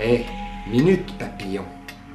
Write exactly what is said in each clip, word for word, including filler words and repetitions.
Eh, minute papillon.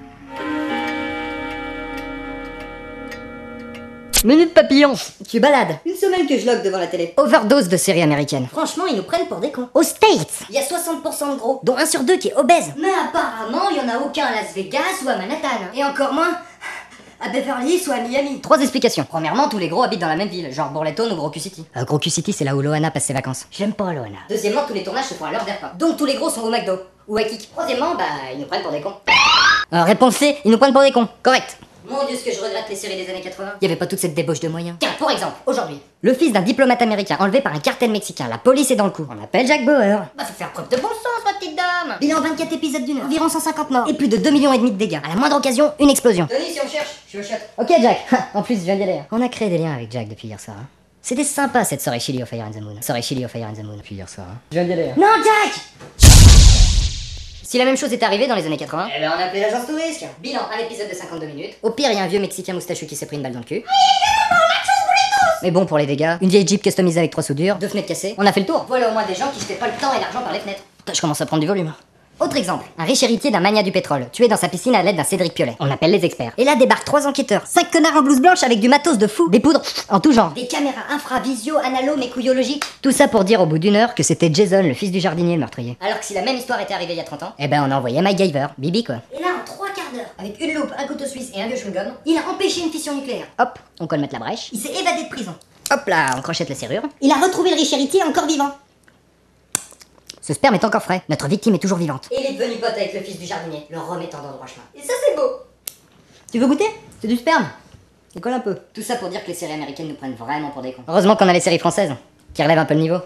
Minute papillon. Tu balades. Une semaine que je logue devant la télé. Overdose de séries américaines. Franchement, ils nous prennent pour des cons. Aux States, Il y a soixante pour cent de gros. dont un sur deux qui est obèse. Mais apparemment, il y en a aucun à Las Vegas ou à Manhattan. Et encore moins à Beverly Hills ou à Miami. Trois explications. Premièrement, tous les gros habitent dans la même ville, genre Bourleton ou Gros Q City. Euh, Gros Q City, c'est là où Loana passe ses vacances. J'aime pas Loana. Deuxièmement, tous les tournages se font à l'heure des repas. Donc tous les gros sont au McDo ou à Kik. Troisièmement, bah, ils nous prennent pour des cons. Euh, réponse C, ils nous prennent pour des cons. Correct. Mon Dieu, ce que je regrette les séries des années quatre-vingts. Y avait pas toute cette débauche de moyens. Tiens, pour exemple, aujourd'hui. Le fils d'un diplomate américain enlevé par un cartel mexicain. La police est dans le coup. On appelle Jack Bauer. Bah, faut faire preuve de bon sens, ma petite dame. Bilan vingt-quatre épisodes d'une heure. Environ cent cinquante morts. Et plus de deux millions et demi de dégâts. À la moindre occasion, une explosion. Tony, si on cherche, je suis au chat. Ok Jack. En plus, je viens d'y aller. On a créé des liens avec Jack depuis hier soir. hein. C'était sympa cette soirée Chili au Fire and the Moon. Soirée Chili au Fire and the Moon depuis hier soir. hein. Je viens d'y aller. hein. Non, Jack. Si la même chose était arrivée dans les années quatre-vingts, Eh ben, on a appelé l'agence Tourisque. Bilan, un épisode de cinquante-deux minutes. au pire, il y a un vieux Mexicain moustachu qui s'est pris une balle dans le cul. Mais bon, pour les dégâts, une vieille Jeep customisée avec trois soudures, deux fenêtres cassées, on a fait le tour. Voilà au moins des gens qui jetaient pas le temps et l'argent par les fenêtres. Putain, je commence à prendre du volume. Autre exemple. Un riche héritier d'un magnat du pétrole, tué dans sa piscine à l'aide d'un Cédric Piolet. On appelle les experts. Et là débarquent trois enquêteurs, cinq connards en blouse blanche avec du matos de fou, des poudres en tout genre. Des caméras infra, visio, analo, mais couillologiques. Tout ça pour dire au bout d'une heure que c'était Jason, le fils du jardinier, le meurtrier. Alors que si la même histoire était arrivée il y a trente ans. Eh ben on a envoyé MacGyver, Bibi quoi. Et là, en trois quarts d'heure, avec une loupe, un couteau suisse et un vieux chewing-gum, il a empêché une fission nucléaire. Hop, on colmate la brèche. Il s'est évadé de prison. Hop là, on crochette la serrure. Il a retrouvé le riche héritier encore vivant. Ce sperme est encore frais, notre victime est toujours vivante. Et il est devenu pote avec le fils du jardinier, le remettant dans le droit chemin. Et ça, c'est beau. Tu veux goûter? C'est du sperme. Ça colle un peu. Tout ça pour dire que les séries américaines nous prennent vraiment pour des cons. Heureusement qu'on a les séries françaises, qui relèvent un peu le niveau.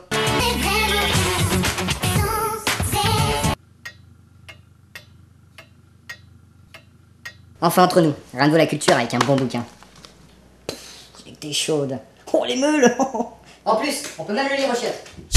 Enfin entre nous, rien de vaut la culture avec un bon bouquin. C'est que t'es chaude. Oh les meules. En plus, on peut même le lire au chiottes.